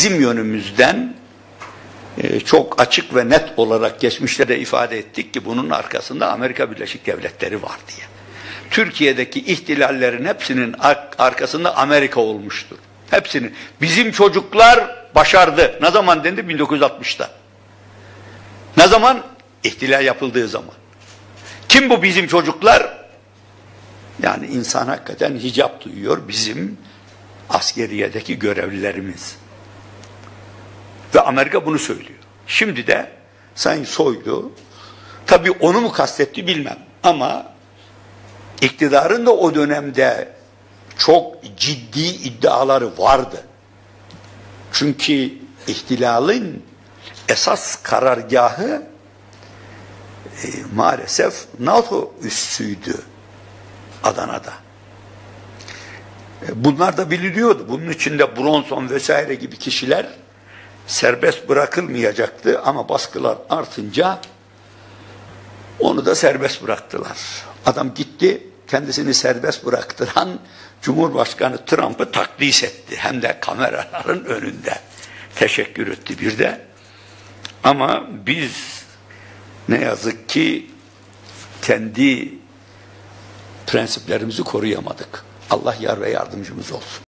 bizim yönümüzden çok açık ve net olarak geçmişte de ifade ettik ki bunun arkasında Amerika Birleşik Devletleri var diye. Türkiye'deki ihtilallerin hepsinin arkasında Amerika olmuştur. Hepsini. Bizim çocuklar başardı. Ne zaman dendi? 1960'ta. Ne zaman? İhtilal yapıldığı zaman. Kim bu bizim çocuklar? Yani insan hakikaten hicap duyuyor. Bizim askeriyedeki görevlilerimiz. Ve Amerika bunu söylüyor. Şimdi de Sayın Soylu, tabii onu mu kastetti bilmem ama iktidarın da o dönemde çok ciddi iddiaları vardı. Çünkü ihtilalin esas karargahı maalesef NATO üssüydü Adana'da. Bunlar da biliniyordu. Bunun içinde Bronson vesaire gibi kişiler serbest bırakılmayacaktı ama baskılar artınca onu da serbest bıraktılar. Adam gitti, kendisini serbest bıraktıran Cumhurbaşkanı Trump'ı takdis etti. Hem de kameraların önünde. Teşekkür etti bir de. Ama biz ne yazık ki kendi prensiplerimizi koruyamadık. Allah yar ve yardımcımız olsun.